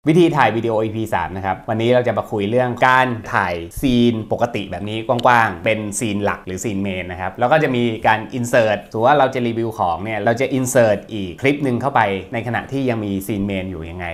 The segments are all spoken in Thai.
วิธีถ่ายวิดีโอ EP 3 นะครับวันนี้เราจะมาคุยเรื่องการถ่ายซีนปกติแบบนี้กว้างๆเป็นซีนหลักหรือซีนเมนนะครับแล้วก็จะมีการอินเสิร์ตถือว่าเราจะรีวิวของเนี่ยเราจะอินเสิร์ตอีกคลิปหนึ่งเข้าไปในขณะที่ยังมีซีนเมนอยู่ยังไง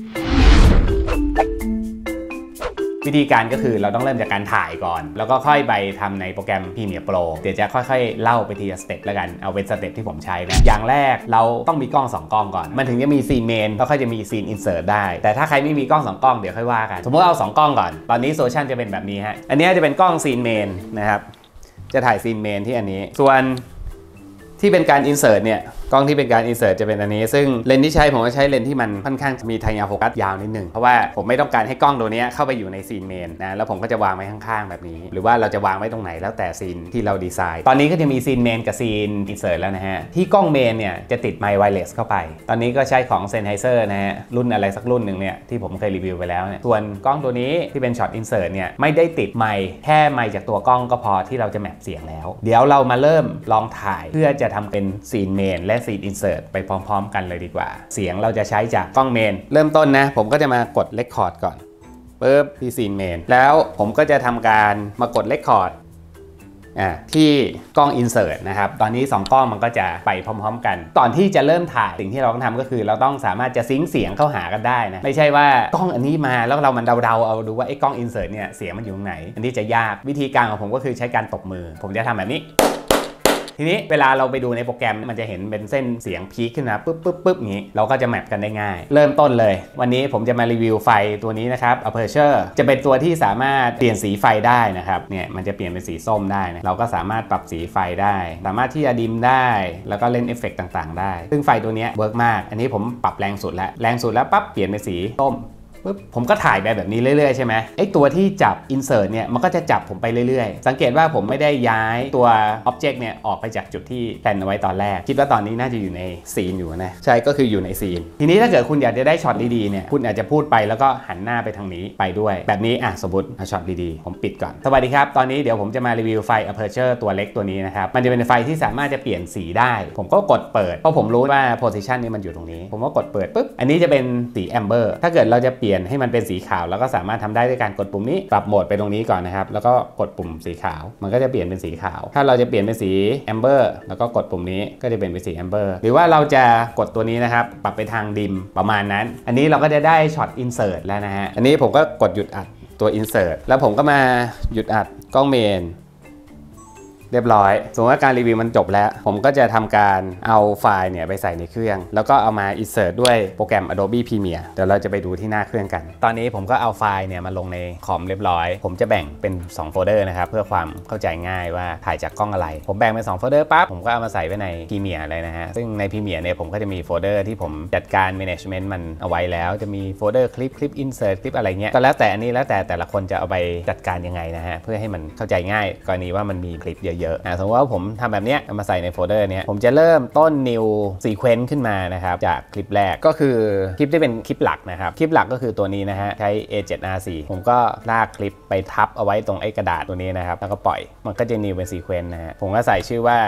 วิธีการก็คือเราต้องเริ่มจากการถ่ายก่อนแล้วก็ค่อยไปทำในโปรแกรม Premiere Pro เดี๋ยวจะค่อยๆเล่าไปทีละสเต็ปแล้วกันเอาเป็นสเต็ปที่ผมใช้นะอย่างแรกเราต้องมีกล้อง2กล้องก่อนมันถึงจะมีซีนเมนแล้วค่อยจะมีซีนอินเสิร์ตได้แต่ถ้าใครไม่มีกล้อง2กล้องเดี๋ยวค่อยว่ากันสมมติเอา2กล้องก่อนตอนนี้โซลูชันจะเป็นแบบนี้ฮะอันนี้จะเป็นกล้องซีนเมนนะครับจะถ่ายซีนเมนที่อันนี้ส่วนที่เป็นการอินเสิร์ตเนี่ยกล้องที่เป็นการอินเสิร์ตจะเป็นอันนี้ซึ่งเลนส์ที่ใช้ผมก็ใช้เลนส์ที่มันค่อนข้างมีไทยาโฟกัสยาวนิดนึงเพราะว่าผมไม่ต้องการให้กล้องตัวนี้เข้าไปอยู่ในซีนเมนนะแล้วผมก็จะวางไว้ข้างๆแบบนี้หรือว่าเราจะวางไว้ตรงไหนแล้วแต่ซีนที่เราดีไซน์ตอนนี้ก็จะมีซีนเมนกับซีนอินเสิร์ตแล้วนะฮะที่กล้องเมนเนี่ยจะติดไมค์ไวเลสเข้าไปตอนนี้ก็ใช้ของ Sennheiser นะฮะรุ่นอะไรสักรุ่นหนึ่งเนี่ยที่ผมเคยรีวิวไปแล้วเนี่ยส่วนกล้องตัวนี้ที่เป็นช็อตอินเสิร์ตเนี่ยไม่ได้ติดไมค์แค่ไมค์จากตัวกล้องก็พอที่เราจะแมปเสียงแล้วเดี๋ยวเรามาเริ่มลองถ่ายเพื่อจะทำเป็นซีนเมนและซีนอินเสิร์ตไปพร้อมๆกันเลยดีกว่าเสียงเราจะใช้จากกล้องเมนเริ่มต้นนะผมก็จะมากดเรคคอร์ดก่อนปึ๊บที่ซีนเมนแล้วผมก็จะทำการมากดเรคคอร์ดที่กล้องอินเสิร์ตนะครับตอนนี้2กล้องมันก็จะไปพร้อมๆกันตอนที่จะเริ่มถ่ายสิ่งที่เราต้องทำก็คือเราต้องสามารถจะซิงค์เสียงเข้าหากันได้นะไม่ใช่ว่ากล้องอันนี้มาแล้วเรามันเดาๆเอาดูว่าไอ้กล้องอินเสิร์ตเนี่ยเสียงมันอยู่ตรงไหนอันนี้จะยากวิธีการของผมก็คือใช้การตบมือผมจะทำแบบนี้ทีนี้เวลาเราไปดูในโปรแกรมมันจะเห็นเป็นเส้นเสียงพีคขึ้นมาปึ๊บอย่างนี้เราก็จะแมปกันได้ง่ายเริ่มต้นเลยวันนี้ผมจะมารีวิวไฟตัวนี้นะครับ Aperture จะเป็นตัวที่สามารถเปลี่ยนสีไฟได้นะครับเนี่ยมันจะเปลี่ยนเป็นสีส้มได้นะเราก็สามารถปรับสีไฟได้สามารถที่จะดิมได้แล้วก็เล่นเอฟเฟกต์ต่างๆได้ซึ่งไฟตัวนี้เวิร์กมากอันนี้ผมปรับแรงสุดแล้วปั๊บเปลี่ยนเป็นสีส้มปึ๊บผมก็ถ่ายแบบนี้เรื่อยๆใช่ไหมไอ้ตัวที่จับ insert เนี่ยมันก็จะจับผมไปเรื่อยๆสังเกตว่าผมไม่ได้ย้ายตัว object เนี่ยออกไปจากจุดที่แพลนเอาไว้ตอนแรกคิดว่าตอนนี้น่าจะอยู่ในซีนอยู่นะใช่ก็คืออยู่ในซีนทีนี้ถ้าเกิดคุณอยากจะได้ช็อตดีๆเนี่ยคุณอาจจะพูดไปแล้วก็หันหน้าไปทางนี้ไปด้วยแบบนี้สมมติเอาช็อตดีๆผมปิดก่อนสวัสดีครับตอนนี้เดี๋ยวผมจะมารีวิวไฟ Aperture ตัวเล็กตัวนี้นะครับมันจะเป็นไฟที่สามารถจะเปลี่ยนสีได้ผมก็กดเปิดเพราะผมรู้ว่า position นี้มันอยู่ตรงนี้ผมก็กดเปิดปุ๊บอันนี้จะเป็นสี amber ถ้าเกิดเราจะเปลี่ยนให้มันเป็นสีขาวแล้วก็สามารถทำได้ด้วยการกดปุ่มนี้ปรับโหมดไปตรงนี้ก่อนนะครับแล้วก็กดปุ่มสีขาวมันก็จะเปลี่ยนเป็นสีขาวถ้าเราจะเปลี่ยนเป็นสีแอมเบอร์แล้วก็กดปุ่มนี้ก็จะเปลี่ยนเป็นสีแอมเบอร์หรือว่าเราจะกดตัวนี้นะครับปรับไปทางดิมประมาณนั้นอันนี้เราก็จะได้ช็อตอินเสิร์ตแล้วนะฮะอันนี้ผมก็กดหยุดอัดตัวอินเสิร์ตแล้วผมก็มาหยุดอัดกล้องเมนเรียบร้อยสมมติว่าการรีวิวมันจบแล้วผมก็จะทำการเอาไฟล์เนี่ยไปใส่ในเครื่องแล้วก็เอามา insert ด้วยโปรแกรม Adobe Premiere เดี๋ยวเราจะไปดูที่หน้าเครื่องกันตอนนี้ผมก็เอาไฟล์เนี่ยมาลงในคอมเรียบร้อยผมจะแบ่งเป็น2โฟลเดอร์นะครับเพื่อความเข้าใจง่ายว่าถ่ายจากกล้องอะไรผมแบ่งเป็น2โฟลเดอร์ปั๊บผมก็เอามาใส่ไว้ใน Premiere เลยนะฮะซึ่งใน Premiere เนี่ยผมก็จะมีโฟลเดอร์ที่ผมจัดการ management มันเอาไว้แล้วจะมีโฟลเดอร์คลิป insert คลิปอะไรเงี้ยก็แล้วแต่อันนี้แล้วแต่ละคนจะเอาไปจัดการยังไงนะฮะเพื่อให้มันเข้าใจง่ายกรณีว่ามันมีคลิปเยอะๆสมมติว่าผมทำแบบนี้มาใส่ในโฟลเดอร์นี้ผมจะเริ่มต้น new sequence ขึ้นมานะครับจากคลิปแรกก็คือคลิปที่เป็นคลิปหลักนะครับคลิปหลักก็คือตัวนี้นะฮะใช้ A7R4 ผมก็ลากคลิปไปทับเอาไว้ตรงไอ้กระดาษตัวนี้นะครับแล้วก็ปล่อยมันก็จะ new เป็น sequence นะฮะผมก็ใส่ชื่อว่า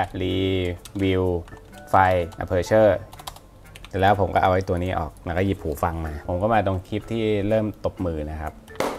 review file aperture เสร็จแล้วผมก็เอาไอ้ตัวนี้ออกแล้วก็หยิบหูฟังมาผมก็มาตรงคลิปที่เริ่มตบมือนะครับ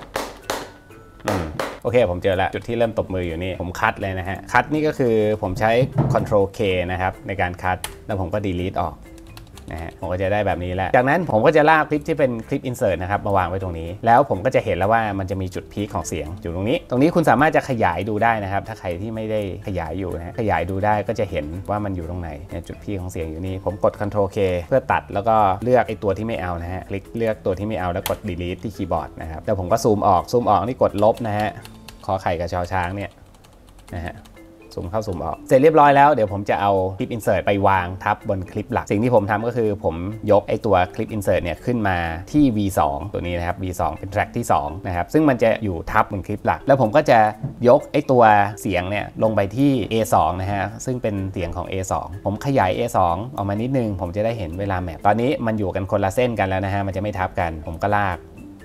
โอเคผมเจอแล้วจุดที่เริ่มตบมืออยู่นี่ผมคัดเลยนะฮะคัดนี่ก็คือผมใช้ Ctrl K นะครับในการคัดแล้วผมก็ delete ออกนะฮะผมก็จะได้แบบนี้แล้วจากนั้นผมก็จะลากคลิปที่เป็นคลิป insert นะครับมาวางไว้ตรงนี้แล้วผมก็จะเห็นแล้วว่ามันจะมีจุดพีคของเสียงอยู่ตรงนี้คุณสามารถจะขยายดูได้นะครับถ้าใครที่ไม่ได้ขยายอยู่นะขยายดูได้ก็จะเห็นว่ามันอยู่ตรงไหนจุดพีคของเสียงอยู่นี่ผมกด Ctrl K เพื่อตัดแล้วก็เลือกไอ้ตัวที่ไม่เอานะฮะคลิกเลือกตัวที่ไม่เอาแล้วกด delete ที่คีย์บอร์ดนะครับแล้วผมก็ซูมออกนี่กดลบนะฮะคอไข่กับชอช้างเนี่ยนะฮะซูมเข้าซูมออกเสร็จเรียบร้อยแล้วเดี๋ยวผมจะเอาคลิป insert ไปวางทับบนคลิปหลักสิ่งที่ผมทำก็คือผมยกไอตัวคลิป insert เนี่ยขึ้นมาที่ V2 ตัวนี้นะครับ V2 เป็น track ที่2นะครับซึ่งมันจะอยู่ทับบนคลิปหลักแล้วผมก็จะยกไอตัวเสียงเนี่ยลงไปที่ A2 นะฮะซึ่งเป็นเสียงของ A2 ผมขยาย A2 ออกมานิดนึงผมจะได้เห็นเวลาแมปตอนนี้มันอยู่กันคนละเส้นกันแล้วนะฮะมันจะไม่ทับกันผมก็ลาก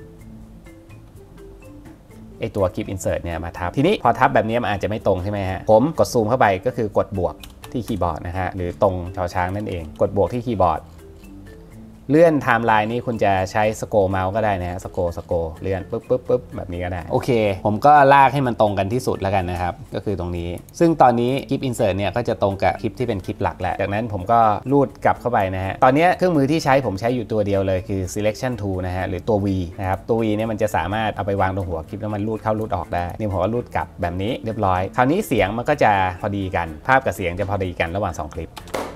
ไอตัวคลิป insert เนี่ยมาทับทีนี้พอทับแบบนี้มันอาจจะไม่ตรงใช่ไหมฮะผมกดซูมเข้าไปก็คือกดบวกที่คีย์บอร์ดนะฮะหรือตรงชอช้างนั่นเองกดบวกที่คีย์บอร์ดเลื่อนไทม์ไลน์นี้คุณจะใช้สโกเมาส์ก็ได้นะฮะสโกเลื่อนปุ๊บแบบนี้ก็ได้โอเคผมก็ลากให้มันตรงกันที่สุดแล้วกันนะครับก็คือตรงนี้ซึ่งตอนนี้คลิป insert เนี่ยก็จะตรงกับคลิปที่เป็นคลิปหลักแหละจากนั้นผมก็ลูดกลับเข้าไปนะฮะตอนนี้เครื่องมือที่ผมใช้อยู่ตัวเดียวเลยคือ selection tool นะฮะหรือตัว V นะครับตัว V เนี่ยมันจะสามารถเอาไปวางตรงหัวคลิปแล้วมันลูดเข้าลูดออกได้นี่ผมก็ลูดกลับแบบนี้เรียบร้อยคราวนี้เสียงมันก็จะพอดีกันภาพกับเสียงจะพอดีกันระหว่าง2คลิป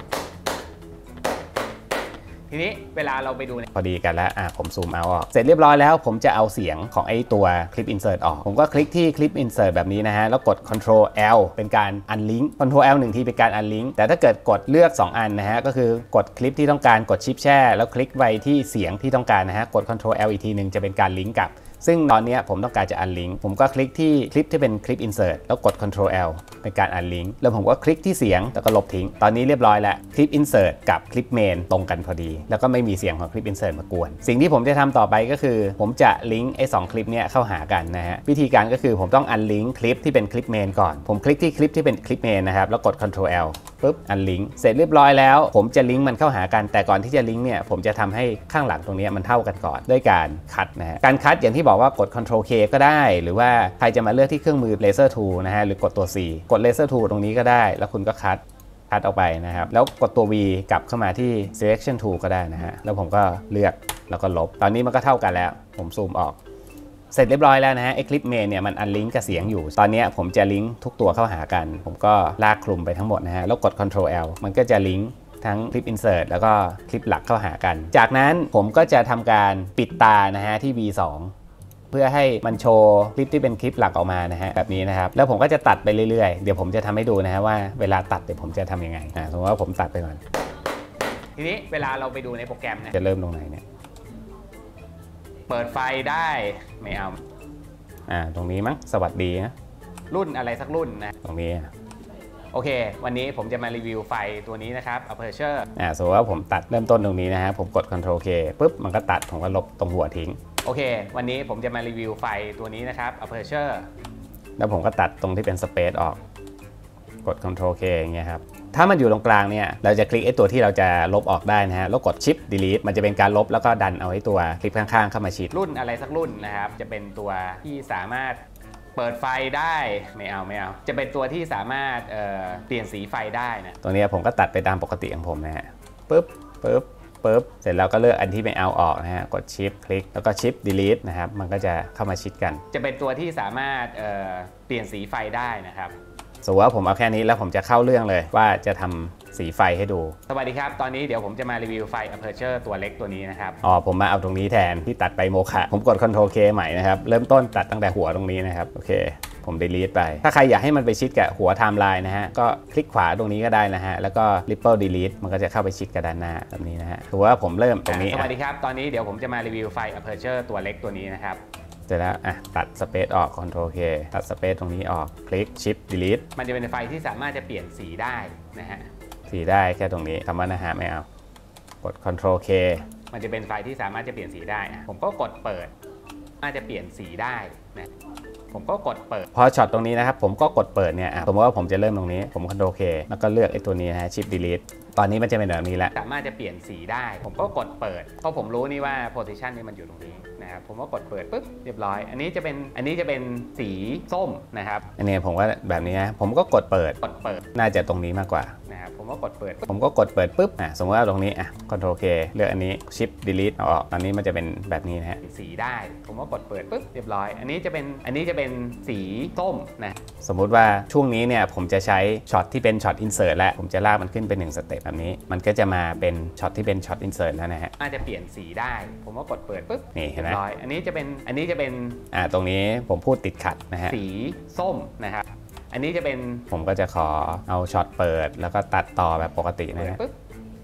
ทีนี้เวลาเราไปดูพอดีกันแล้วผมซูมเอาออกเสร็จเรียบร้อยแล้วผมจะเอาเสียงของไอ้ตัวคลิป insert ออกผมก็คลิกที่คลิป insert แบบนี้นะฮะแล้วกด Ctrl L เป็นการ unlink Ctrl L 1ทีเป็นการ unlink แต่ถ้าเกิดกดเลือก2อันนะฮะก็คือกดคลิปที่ต้องการกดชิปแช่แล้วคลิกไปที่เสียงที่ต้องการนะฮะกด Ctrl L อีกทีนึงจะเป็นการลิงก์กับซึ่งตอนนี้ผมต้องการจะ unlink ผมก็คลิกที่คลิปที่เป็นคลิป insert แล้วกด Ctrl L เป็นการ unlink แล้วผมก็คลิกที่เสียงแล้วก็ลบทิ้งตอนนี้เรียบร้อยแล้วคลิป insert กับคลิป main ตรงกันพอดีแล้วก็ไม่มีเสียงของคลิป insert มากวนสิ่งที่ผมจะทำต่อไปก็คือผมจะลิงก์ไอ้2คลิปเนี้ยเข้าหากันนะฮะวิธีการก็คือผมต้อง unlink คลิปที่เป็นคลิป main ก่อนผมคลิกที่คลิปที่เป็นคลิป main นะครับแล้วกด Ctrl L ปุ๊บ unlink เสร็จเรียบร้อยแล้วผมจะลิงก์มันเข้าหากันแต่ก่อนที่จะลิงก์เนี่ยผมจะทำให้ข้างหลังตรงนี้มันเท่ากันก่อนด้วยการคัดนะฮะการคัดอย่างที่บอกว่ากด Ctrl K ก็ได้หรือว่าใครจะมาเลือกที่เครื่องมือ Laser Tool นะฮะหรือกดตัว C กด Laser Tool ตรงนี้ก็ได้แล้วคุณก็คัดออกไปนะครับแล้วกดตัว V กลับเข้ามาที่ Selection Tool ก็ได้นะฮะแล้วผมก็เลือกแล้วก็ลบตอนนี้มันก็เท่ากันแล้วผมซูมออกเสร็จเรียบร้อยแล้วนะฮะไอ้คลิปเมนเนี่ยมันอันลิงก์กับเสียงอยู่ตอนนี้ผมจะลิงก์ทุกตัวเข้าหากันผมก็ลากคลุมไปทั้งหมดนะฮะแล้วกด Ctrl L มันก็จะลิงก์ทั้งคลิป Insert แล้วก็คลิปหลักเข้าหากันจากนั้นผมก็จะทำการปิดตานะฮะที่ V2 เพื่อให้มันโชว์คลิปที่เป็นคลิปหลักออกมานะฮะแบบนี้นะครับแล้วผมก็จะตัดไปเรื่อยๆเดี๋ยวผมจะทำให้ดูนะฮะว่าเวลาตัดเดี๋ยวผมจะทำยังไงสมมติว่าผมตัดไปก่อนทีนี้เวลาเราไปดูในโปรแกรมนะจะเริ่มตรงไหนเนี่ยเปิดไฟได้ไม่เอาตรงนี้มั้งสวัสดีนะรุ่นอะไรสักรุ่นนะตรงนี้โอเควันนี้ผมจะมารีวิวไฟตัวนี้นะครับ Aperture สมมติว่าผมตัดเริ่มต้นตรงนี้นะฮะผมกด Ctrl K ปุ๊บมันก็ตัดผมก็ลบตรงหัวทิ้งโอเควันนี้ผมจะมารีวิวไฟตัวนี้นะครับ Aperture แล้วผมก็ตัดตรงที่เป็น Space ออกกด Ctrl K อย่างเงี้ยครับถ้ามันอยู่ตรงกลางเนี่ยเราจะคลิกไอ้ตัวที่เราจะลบออกได้นะฮะแล้วกด Shift Delete มันจะเป็นการลบแล้วก็ดันเอาไอ้ตัวคลิปข้างๆเข้ามาชิดรุ่นอะไรสักรุ่นนะครับจะเป็นตัวที่สามารถเปิดไฟได้ไม่เอาจะเป็นตัวที่สามารถเปลี่ยนสีไฟได้นะตัวนี้ผมก็ตัดไปตามปกติของผมนะฮะปุ๊บเสร็จแล้วก็เลือกอันที่ไม่เอาออกนะฮะกด Shift คลิกแล้วก็ Shift Delete นะครับมันก็จะเข้ามาชิดกันจะเป็นตัวที่สามารถเปลี่ยนสีไฟได้นะครับสมมติว่าผมเอาแค่นี้แล้วผมจะเข้าเรื่องเลยว่าจะทำสีไฟให้ดูสวัสดีครับตอนนี้เดี๋ยวผมจะมารีวิวไฟ Aperture ตัวเล็กตัวนี้นะครับผมมาเอาตรงนี้แทนที่ตัดไปโมฆะผมกด Ctrl K ใหม่นะครับเริ่มต้นตัดตั้งแต่หัวตรงนี้นะครับโอเคผม delete ไปถ้าใครอยากให้มันไปชิดกับหัวไทม์ไลน์นะฮะก็คลิกขวาตรงนี้ก็ได้นะฮะแล้วก็ Ripple Delete มันก็จะเข้าไปชิดกับด้านหน้าแบบนี้นะฮะถือว่าผมเริ่มตรงนี้สวัสดีครับตอนนี้เดี๋ยวผมจะมารีวิวไฟ Aperture ตัวเล็กตัวนี้นะครับเสร็จแล้วตัดสเปซออก Ctrl K ตัดสเปซตรงนี้ออกคลิก Shift Delete มันจะเป็นไฟที่สามารถจะเปลี่ยนสีได้นะฮะสีได้แค่ตรงนี้คำว่านะฮะไม่เอากด Ctrl K มันจะเป็นไฟที่สามารถจะเปลี่ยนสีได้ผมก็กดเปิดน่าจะเปลี่ยนสีได้นะผมก็กดเปิดพอช็อตตรงนี้นะครับผมก็กดเปิดเนี่ยสมมติว่าผมจะเริ่มตรงนี้ผม Ctrl K แล้วก็เลือกไอ้ตัวนี้นะฮะ Shift Delete ตอนนี้มันจะเป็นแบบนี้แล้วสามารถจะเปลี่ยนสีได้ผมก็กดเปิดเพราะผมรู้นี่ว่า position นี่มันอยู่ตรงนี้นะครับผมก็กดเปิดปุ๊บเรียบร้อยอันนี้จะเป็นสีส้มนะครับอันนี้ผมก็แบบนี้นะผมก็กดเปิดน่าจะตรงนี้มากกว่านะครับผมก็กดเปิดปุ๊บสมมติว่าตรงนี้Ctrl K เลือกอันนี้ Shift Delete ออกตอนนี้มันจะเป็นแบบนี้นะฮะสีได้ผมก็กดเปิดปุ๊บเรียบร้อยอันนี้จะเป็นสีส้มนะสมมุติว่าช่วงนี้เนี่ยผมจะใช้ช็อตที่เป็นช็อต insert แล้วผมจะลากมันขึ้นเป็น1สเต็ปแบบนี้มันก็จะมาเป็นช็อตที่เป็นช็อต insert แล้วนะฮะอาจจะเปลี่ยนสีได้ผมก็กดเปิดปุ๊บนี่เห็นไหมอันนี้จะเป็นตรงนี้ผมพูดติดขัดนะฮะสีส้มนะครับอันนี้จะเป็นผมก็จะขอเอาช็อตเปิดแล้วก็ตัดต่อแบบปกตินะฮะปุ๊บ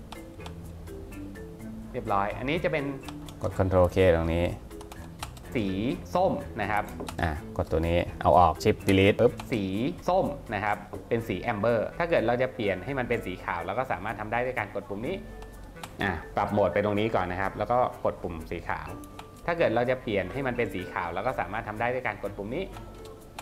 เรียบร้อยอันนี้จะเป็นกด Ctrl K ตรงนี้สีส้มนะครับกดตัวนี้เอาออก Shift Delete ปุ๊บสีส้มนะครับเป็นสีแอมเบอร์ถ้าเกิดเราจะเปลี่ยนให้มันเป็นสีขาวเราก็สามารถทำได้ด้วยการกดปุ่มนี้ปรับโหมดไปตรงนี้ก่อนนะครับแล้วก็กดปุ่มสีขาวถ้าเกิดเราจะเปลี่ยนให้มันเป็นสีขาวเราก็สามารถทำได้ด้วยการกดปุ่มนี้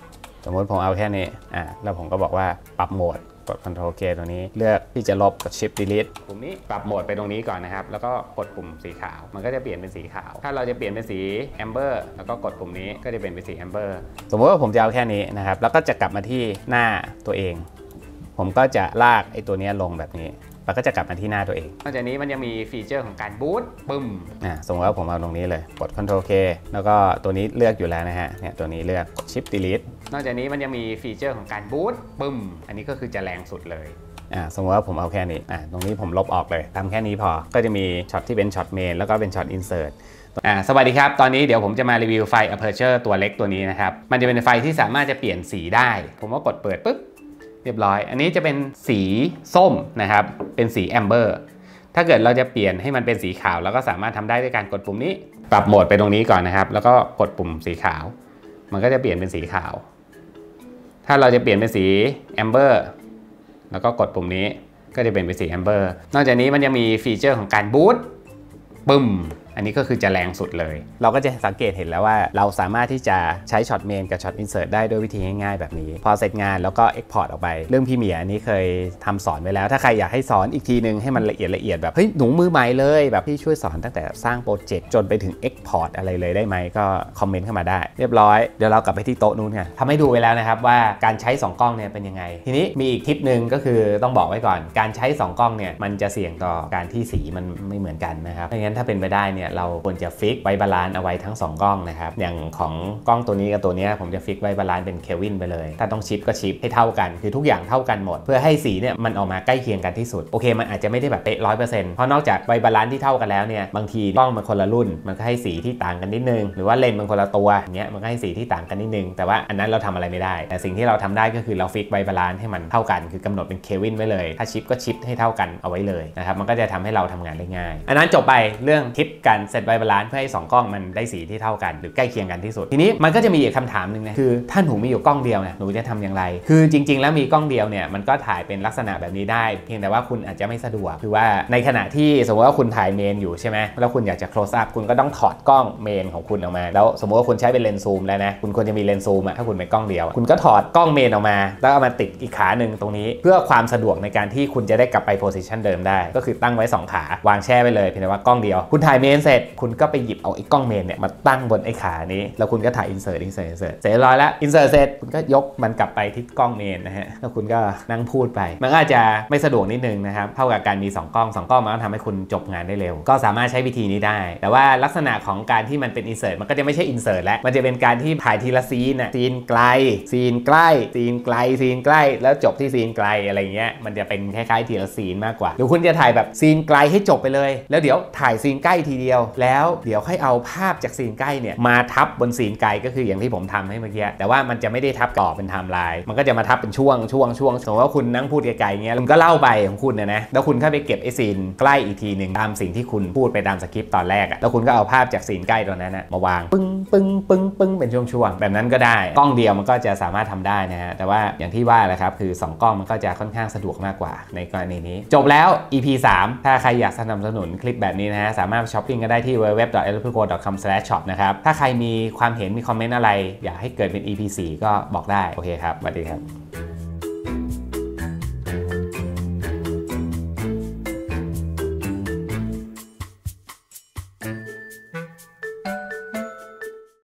สมมติผมเอาแค่นี้แล้วผมก็บอกว่าปรับโหมดกด Ctrl K ตรงนี้เลือกที่จะลบกด Shift Delete ปุ่มนี้ปรับโหมดไปตรงนี้ก่อนนะครับแล้วก็กดปุ่มสีขาวมันก็จะเปลี่ยนเป็นสีขาวถ้าเราจะเปลี่ยนเป็นสี Amber แล้วก็กดปุ่มนี้ก็จะเปลี่ยนเป็นสี Amber สมมติว่าผมจะเอาแค่นี้นะครับแล้วก็จะกลับมาที่หน้าตัวเองผมก็จะลากไอ้ตัวนี้ลงแบบนี้แล้วก็จะกลับมาที่หน้าตัวเองนอกจากนี้มันยังมีฟีเจอร์ของการบูตปึ้มสมมติว่าผมเอาตรงนี้เลยกด Ctrl K แล้วก็ตัวนี้เลือกอยู่แล้วนะฮะเนี่ยตัวนี้เลือกกด Shift Delete นอกจากนี้มันยังมีฟีเจอร์ของการบูตปึ้มอันนี้ก็คือจะแรงสุดเลยสมมติว่าผมเอาแค่นี้ตรงนี้ผมลบออกเลยทำแค่นี้พอก็จะมีช็อตที่เป็นช็อตเมนแล้วก็เป็นช็อตอินเสิร์ตสวัสดีครับตอนนี้เดี๋ยวผมจะมารีวิวไฟ Aperture ตัวเล็กตัวนี้นะครับมันจะเป็นไฟที่สามารถจะเปลี่ยนสีได้ผมก็กดเปิดปุ๊บเรียบร้อยอันนี้จะเป็นสีส้มนะครับเป็นสีแอมเบอร์ถ้าเกิดเราจะเปลี่ยนให้มันเป็นสีขาวเราก็สามารถทำได้ด้วยการกดปุ่มนี้ปรับโหมดไปตรงนี้ก่อนนะครับแล้วก็กดปุ่มสีขาวมันก็จะเปลี่ยนเป็นสีขาวถ้าเราจะเปลี่ยนเป็นสีแอมเบอร์แล้วก็กดปุ่มนี้ก็จะเป็นสีแอมเบอร์นอกจากนี้มันยังมีฟีเจอร์ของการบูตปึ้มอันนี้ก็คือจะแรงสุดเลยเราก็จะสังเกตเห็นแล้วว่าเราสามารถที่จะใช้ช็อตเมนกับช็อตอินเสิร์ตได้ด้วยวิธีง่ายๆแบบนี้พอเสร็จงานแล้วก็ Export ออกไปเรื่องพี่เมียอันนี้เคยทำสอนไว้แล้วถ้าใครอยากให้สอนอีกทีนึงให้มันละเอียดแบบเฮ้ยหนูมือใหม่เลยแบบพี่ช่วยสอนตั้งแต่สร้างโปรเจกต์จนไปถึง Export อะไรเลยได้ไหมก็คอมเมนต์เข้ามาได้เรียบร้อยเดี๋ยวเรากลับไปที่โต๊ะนู้นกันทำให้ดูไปแล้วนะครับว่าการใช้2กล้องเนี่ยเป็นยังไงทีนี้มีอีกทิปนึงก็คือต้องบอกไว้ก่อนการใช้2กล้องเนี่ยมันจะเสี่ยงต่อการที่สีมันไม่เหมือนกันนะครับเพราะงั้นถ้าเป็นไปได้เนี่ยเราควรจะฟิกไว้บาลานซ์เอาไว้ทั้ง2กล้องนะครับอย่างของกล้องตัวนี้กับตัวนี้ผมจะฟิกไว้บาลานซ์เป็นเคลวินไปเลยถ้าต้องชิปก็ชิปให้เท่ากันคือทุกอย่างเท่ากันหมดเพื่อให้สีเนี่ยมันออกมาใกล้เคียงกันที่สุดโอเคมันอาจจะไม่ได้แบบเป๊ะ100%เพราะนอกจากไว้บาลานซ์ที่เท่ากันแล้วเนี่ยบางทีกล้องมันคนละรุ่นมันก็ให้สีที่ต่างกันนิดนึงหรือว่าเลนส์มันคนละตัวอย่างเงี้ยมันก็ให้สีที่ต่างกันนิดนึงแต่ว่าอันนั้นเราทำอะไรไม่ได้แต่สิ่งที่เราทำได้ก็คือเราฟิกไว้บาลานซ์ให้มันเท่ากันคือกำหนดเป็นเคลวินไว้เลยถ้าชิปก็ชิปให้เท่ากันเอาไว้เลยนะครับมันก็จะทำให้เราทำงานได้ง่ายอันนั้นจบไปเรื่องทิปการเซตไว้บาลานซ์เพื่อให้2กล้องมันได้สีที่เท่ากันหรือใกล้เคียงกันที่สุดทีนี้มันก็จะมีอีกคำถามหนึ่งนะคือถ้าหนูมีอยู่กล้องเดียวนะหนูจะทำอย่างไรคือจริงๆแล้วมีกล้องเดียวเนี่ยมันก็ถ่ายเป็นลักษณะแบบนี้ได้เพียงแต่ว่าคุณอาจจะไม่สะดวกคือว่าในขณะที่สมมติว่าคุณถ่ายเมนอยู่ใช่ไหมแล้วคุณอยากจะ close up คุณก็ต้องถอดกล้องเมนของคุณออกมาแล้วสมมติว่าคุณใช้เป็นเลนส์ซูมแล้วนะคุณควรจะมีเลนส์ซูมถ้าคุณเป็นกล้องเดียวคุณก็ถอดกล้องเมนออกมาแล้วเอามาติดอีกขาหนึ่งตรงนี้เพื่อความสะดวกในการที่คุณจะได้กลับไป position เดิมได้ก็คือตั้งไว้2ขาวางแช่ไปเลยเพียงแต่ว่ากล้องเดียวคุณถ่ายเมนเสร็จคุณก็ไปหยิบเอาไอ้กล้องเมนเนี่ยมาตั้งบนไอ้ขานี้แล้วคุณก็ถ่าย insert เสร็จเรียบร้อยแล้ว insert เสร็จคุณก็ยกมันกลับไปที่กล้องเมนนะฮะแล้วคุณก็นั่งพูดไปมันก็อาจจะไม่สะดวกนิดนึงนะครับเท่ากับการมี2กล้องมันก็ทำให้คุณจบงานได้เร็วก็สามารถใช้วิธีนี้ได้แต่ว่าลักษณะของการที่มันเป็น insert มันก็จะไม่ใช่ insert แล้วมันจะเป็นการที่ถ่ายทีละซีนซีนไกลซีนใกล้ซีนไกลซีนใกล้แล้วจบที่ซีนไกลอะไรเงี้ยมันจะเป็นคล้ายๆทีละซีนมากกว่าหรือคุณจะถ่ายแบบซีนไกลให้จบไปเลยแล้วเดี๋ยวถ่ายซีนใกล้ทีเดียวแล้วเดี๋ยวค่อยเอาภาพจากซีนใกล้เนี่ยมาทับบนซีนไกลก็คืออย่างที่ผมทำให้เมื่อกี้แต่ว่ามันจะไม่ได้ทับต่อเป็นไทม์ไลน์มันก็จะมาทับเป็นช่วงสมมติว่าคุณนั่งพูดไกลๆเงี้ยคุณก็เล่าไปของคุณนะแล้วคุณเข้าไปเก็บไอซีนใกล้อีกทีหนึ่งตามสิ่งที่คุณพูดไปตามสคริปต์ตอนแรกแล้วคุณก็เอาภาพจากซีนใกล้ตรงนั้นมาวางปึ้งเป็นช่วงๆแบบนั้นก็ได้กล้องเดียวมันก็จะสามารถทำได้นะฮะแต่ว่าอย่างที่ว่าแหละครับคือ2กล้องมันก็จะค่อนข้างสะดวกมากกว่าในกรณีนี้จบแล้ว EP 3ถ้าใครอยากสนับสนุนคลิปแบบนี้นะฮะสามารถช้อปปิ้งกันได้ที่ www.elepro.com/shop นะครับถ้าใครมีความเห็นมีคอมเมนต์อะไรอยากให้เกิดเป็น EP 4ก็บอกได้โอเคครับสวัสดีครับ